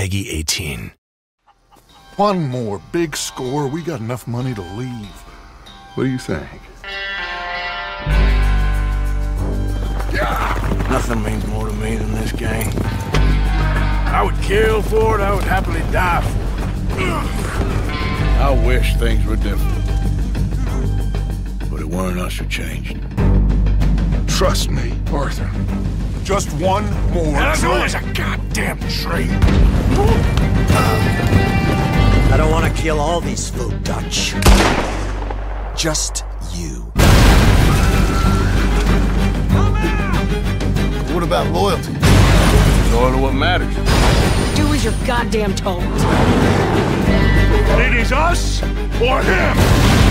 Peggy 18. One more big score, we got enough money to leave. What do you think? Nothing means more to me than this gang. I would kill for it, I would happily die for it. I wish things were different. But it weren't us who changed. Trust me, Arthur. Just one more. As a goddamn train. I don't want to kill all these folk Dutch. Just you. What about loyalty? Loyal to what matters. Do as you're goddamn told. It is us or him!